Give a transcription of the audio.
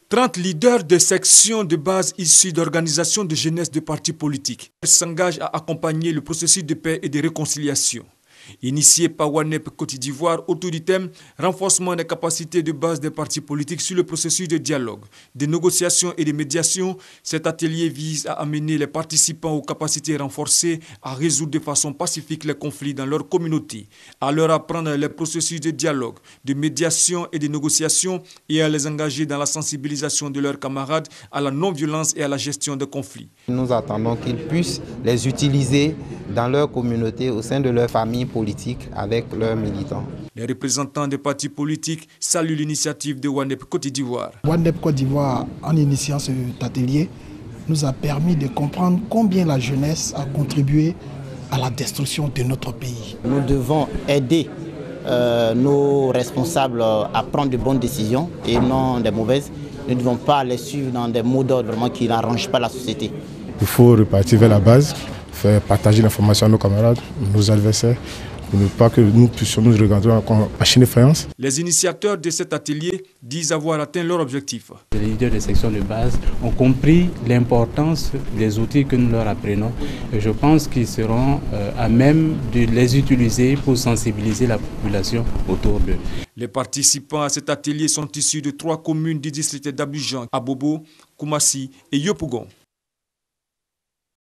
30 leaders de sections de base issus d'organisations de jeunesse de partis politiques s'engagent à accompagner le processus de paix et de réconciliation. Initié par WANEP Côte d'Ivoire autour du thème « Renforcement des capacités de base des partis politiques sur le processus de dialogue, de négociation et de médiation », cet atelier vise à amener les participants aux capacités renforcées à résoudre de façon pacifique les conflits dans leur communauté, à leur apprendre les processus de dialogue, de médiation et de négociation et à les engager dans la sensibilisation de leurs camarades à la non-violence et à la gestion des conflits. Nous attendons qu'ils puissent les utiliser dans leur communauté, au sein de leur famille politique, avec leurs militants. Les représentants des partis politiques saluent l'initiative de WANEP Côte d'Ivoire. WANEP Côte d'Ivoire, en initiant cet atelier, nous a permis de comprendre combien la jeunesse a contribué à la destruction de notre pays. Nous devons aider nos responsables à prendre de bonnes décisions et non des mauvaises. Nous ne devons pas les suivre dans des mots d'ordre qui n'arrangent pas la société. Il faut repartir vers la base, faire partager l'information à nos camarades, nos adversaires, pour ne pas que nous puissions nous regarder comme machine de faïence. Les initiateurs de cet atelier disent avoir atteint leur objectif. Les leaders des sections de base ont compris l'importance des outils que nous leur apprenons et je pense qu'ils seront à même de les utiliser pour sensibiliser la population autour d'eux. Les participants à cet atelier sont issus de 3 communes du district d'Abidjan, Abobo, Koumassi et Yopougon.